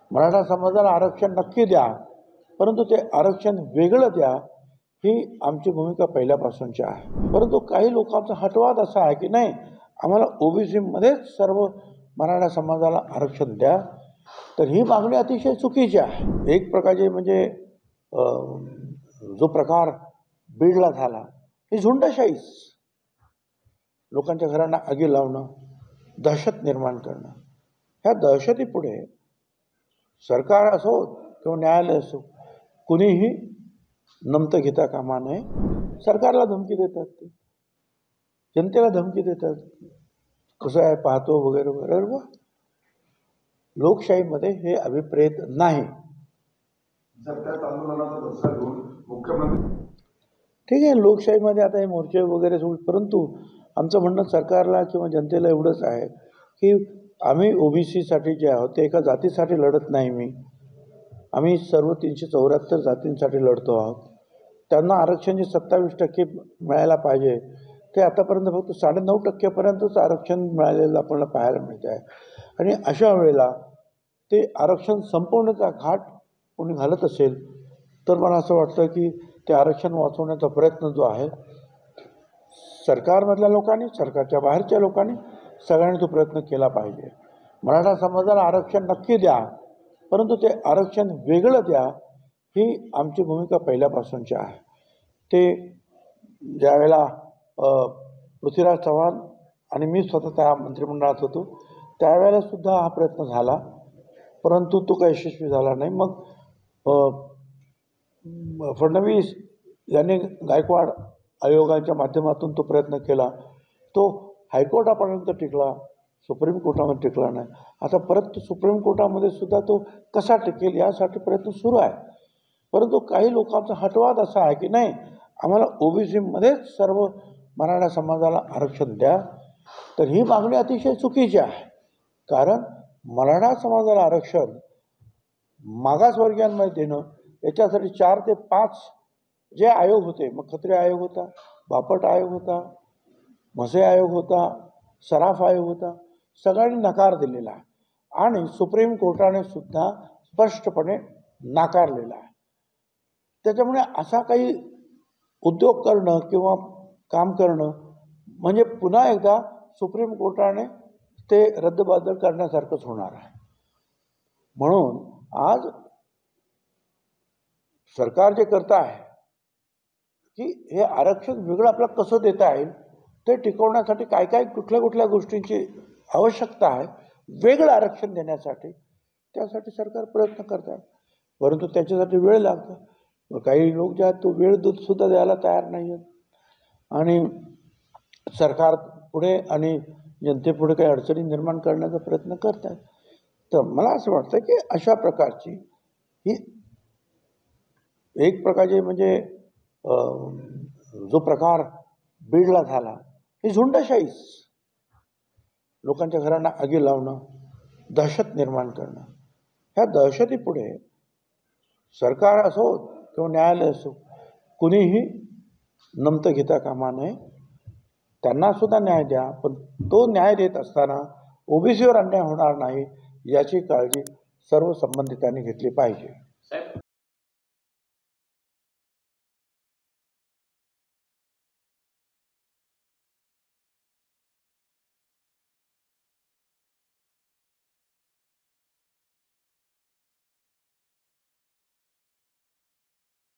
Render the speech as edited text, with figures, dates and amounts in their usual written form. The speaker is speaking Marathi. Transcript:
मराठा समाजाला आरक्षण नक्की द्या, परंतु ते आरक्षण वेगळं द्या, ही आमची भूमिका पहिल्यापासूनची आहे. परंतु काही लोकांचा हटवाद असा आहे की नाही, आम्हाला ओबीसीमध्येच सर्व मराठा समाजाला आरक्षण द्या, तर ही मागणी अतिशय चुकीची आहे. एक प्रकारचे म्हणजे जो प्रकार बीडला झाला ही झुंडशाहीच, लोकांच्या घरांना आगी लावणं, दहशत निर्माण करणं. ह्या दहशतीपुढे सरकार असो किंवा न्यायालय असो, कुणीही नमतं घेता कामा नये. सरकारला धमकी देतात, ते जनतेला धमकी देतात, कसं आहे पाहतो वगैरे वगैरे. लोकशाहीमध्ये हे अभिप्रेत नाही. ठीक आहे, लोकशाहीमध्ये आता हे मोर्चे वगैरे होईल, परंतु आमचं म्हणणं सरकारला किंवा जनतेला एवढंच आहे की आम्ही ओबीसीसाठी जे आहोत ते एका जातीसाठी लढत नाही. आम्ही सर्व 374 जातींसाठी लढतो आहोत. त्यांना आरक्षण जे 27% मिळायला पाहिजे ते आतापर्यंत फक्त 9.5% आरक्षण मिळालेलं आपल्याला पाहायला मिळत आहे. आणि अशा वेळेला ते आरक्षण संपवण्याचा घाट कोणी घालत असेल तर मला असं वाटतं की ते आरक्षण वाचवण्याचा प्रयत्न जो आहे सरकारमधल्या लोकांनी, सरकारच्या बाहेरच्या लोकांनी सगळ्यांनी तो प्रयत्न केला पाहिजे. मराठा समाजाला आरक्षण नक्की द्या, परंतु ते आरक्षण वेगळं द्या, ही आमची भूमिका पहिल्यापासूनची आहे. ते ज्यावेळेला पृथ्वीराज चव्हाण आणि मी स्वतः त्या मंत्रिमंडळात होतो त्यावेळेला सुद्धा हा प्रयत्न झाला, परंतु तो काही यशस्वी झाला नाही. मग फडणवीस यांनी गायकवाड आयोगाच्या माध्यमातून तो प्रयत्न केला, तो हायकोर्टापर्यंत टिकला, सुप्रीम कोर्टामध्ये टिकला नाही. आता परत सुप्रीम कोर्टामध्ये सुद्धा तो कसा टिकेल यासाठी प्रयत्न सुरू आहे. परंतु काही लोकांचा हटवाद असा आहे की नाही, आम्हाला ओबीसीमध्येच सर्व मराठा समाजाला आरक्षण द्या, तर ही मागणी अतिशय चुकीची आहे. कारण मराठा समाजाला आरक्षण मागासवर्गीयांमध्ये देणं, याच्यासाठी 4 ते 5 जे आयोग होते, मग खत्री आयोग होता, बापट आयोग होता, म्हसे आयोग होता, सराफ आयोग होता, सगळ्यांनी नकार दिलेला आहे. आणि सुप्रीम कोर्टाने सुद्धा स्पष्टपणे नाकारलेला आहे. त्याच्यामुळे असा काही उद्योग करणं किंवा काम करणं म्हणजे पुन्हा एकदा सुप्रीम कोर्टाने ते रद्दबातल करण्यासारखंच होणार आहे. म्हणून आज सरकार जे करत आहे की हे आरक्षण वेगळं आपल्याला कसं देता येईल ते टिकवण्यासाठी काय काय कुठल्या गोष्टींची आवश्यकता आहे वेगळं आरक्षण देण्यासाठी, त्यासाठी सरकार प्रयत्न करत आहे. परंतु त्याच्यासाठी वेळ लागतो. काही लोक जे आहेत तो वेळ सुद्धा द्यायला तयार नाही आहेत आणि सरकार पुढे आणि जनतेपुढे काही अडचणी निर्माण करण्याचा प्रयत्न करत आहेत. तर मला असं वाटतं की अशा प्रकारची ही एक प्रकारचे म्हणजे जो प्रकार बीडला झाला ही झुंडशाहीच, लोकांच्या घरांना आगी लावणं, दहशत निर्माण करणं. ह्या दहशतीपुढे सरकार असो किंवा न्यायालय असो, कुणीही नमतं घेता कामा नये. त्यांना सुद्धा न्याय द्या, पण तो न्याय देत असताना ओबीसीवर अन्याय होणार नाही याची काळजी सर्व संबंधितांनी घेतली पाहिजे.